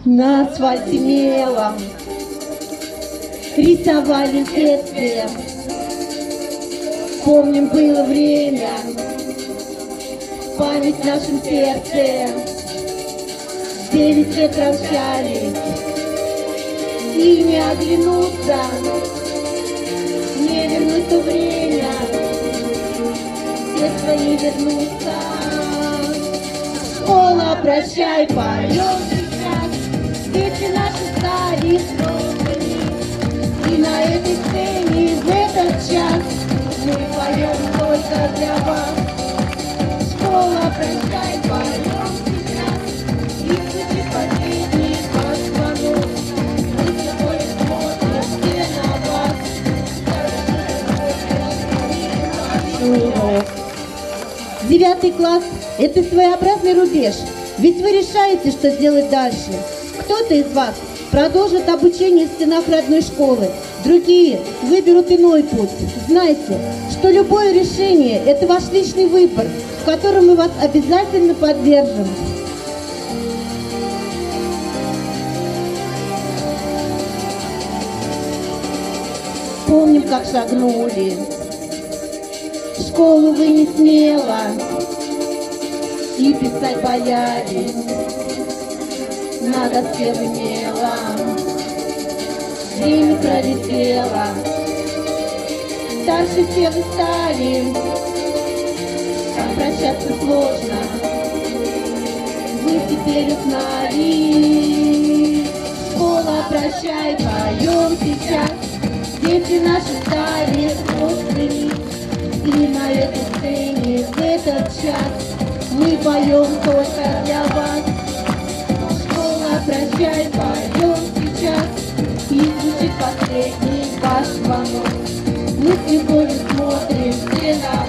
На асфальте мелом рисовали в детстве. Помним, было время, память в нашем сердце. 9 лет прощались, и не оглянуться, не вернуть то время, все свои вернуться. Школа, прощай, поем сейчас, дети наши стали взрослыми, и на этой сцене в этот час мы поем только для вас. Школа, прощай, поем сейчас, и звучит последний ваш звонок. Мы с тобой смотрим все на вас. Урок. 9 класс – это своеобразный рубеж, ведь вы решаете, что делать дальше. Кто-то из вас продолжит обучение в стенах родной школы, другие выберут иной путь. Знайте, что любое решение – это ваш личный выбор, в котором мы вас обязательно поддержим. Помним, как шагнули. В школу вы не смело и писать боялись. Надо первым мелом. Время пролетело, старше все вы стали, прощаться сложно, вы теперь узнали. Школа, прощай, поем сейчас, дети наши стали взрослыми, и на этой сцене в этот час мы поем только для вас. Школа, прощай, поем сейчас, и звучит последний ваш звонок. Мы с любовью смотрим все на